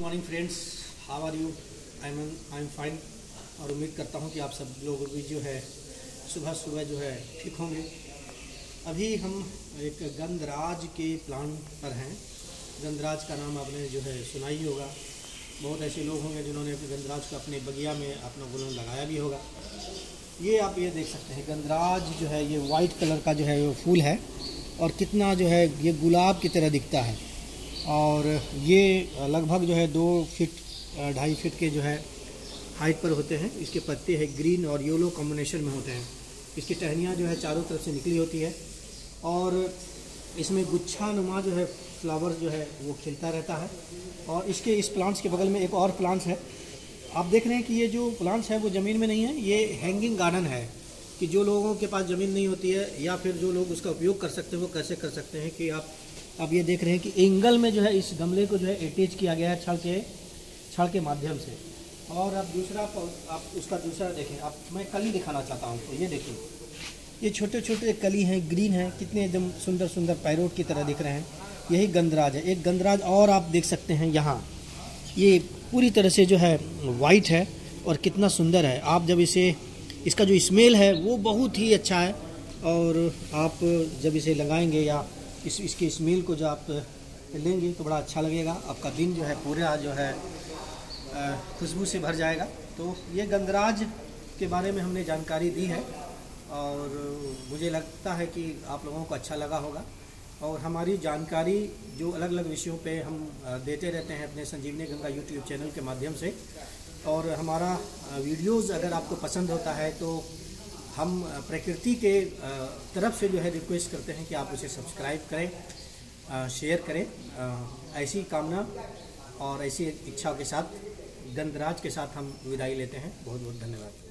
Morning friends, how are you? I am fine. और उम्मीद करता हूँ कि आप सब लोग भी जो है सुबह सुबह जो है ठीक होंगे। अभी हम एक गंधराज के प्लांट पर हैं। गंधराज का नाम आपने जो है सुना ही होगा। बहुत ऐसे लोग होंगे जिन्होंने गंधराज को अपने बगिया में अपना गुलाम लगाया भी होगा। ये आप ये देख सकते हैं, गंधराज जो है ये वाइट कलर का जो है वो फूल है और कितना जो है ये गुलाब की तरह दिखता है। और ये लगभग जो है 2 फीट 2.5 फीट के जो है हाइट पर होते हैं। इसके पत्ते हैं ग्रीन और येलो कॉम्बिनेशन में होते हैं। इसकी टहनियाँ जो है चारों तरफ से निकली होती है और इसमें गुच्छा नुमा जो है फ्लावर जो है वो खिलता रहता है। और इसके इस प्लांट्स के बगल में एक और प्लांट्स है। आप देख रहे हैं कि ये जो प्लांट्स है वो ज़मीन में नहीं है, ये हैंगिंग गार्डन है। कि जो लोगों के पास ज़मीन नहीं होती है या फिर जो लोग उसका उपयोग कर सकते हैं वो कैसे कर सकते हैं कि आप ये देख रहे हैं कि एंगल में जो है इस गमले को जो है अटैच किया गया है छड़ के माध्यम से। और अब दूसरा आप उसका दूसरा देखें, आप मैं कली दिखाना चाहता हूँ। तो ये देखिए, ये छोटे छोटे कली हैं, ग्रीन हैं, कितने एकदम सुंदर सुंदर पैरोट की तरह दिख रहे हैं। यही गंधराज है। एक गंधराज और आप देख सकते हैं यहाँ, ये पूरी तरह से जो है वाइट है और कितना सुंदर है। आप जब इसका जो स्मेल है वो बहुत ही अच्छा है। और आप जब इसे लगाएंगे या इसके स्मेल को जो आप लेंगे तो बड़ा अच्छा लगेगा। आपका दिन जो है पूरा जो है खुशबू से भर जाएगा। तो ये गंधराज के बारे में हमने जानकारी दी है और मुझे लगता है कि आप लोगों को अच्छा लगा होगा। और हमारी जानकारी जो अलग अलग विषयों पे हम देते रहते हैं अपने संजीवनी गंगा यूट्यूब चैनल के माध्यम से। और हमारा वीडियोज़ अगर आपको पसंद होता है तो हम प्रकृति के तरफ से जो है रिक्वेस्ट करते हैं कि आप उसे सब्सक्राइब करें, शेयर करें। ऐसी कामना और ऐसी इच्छा के साथ गंधराज के साथ हम विदाई लेते हैं। बहुत बहुत धन्यवाद।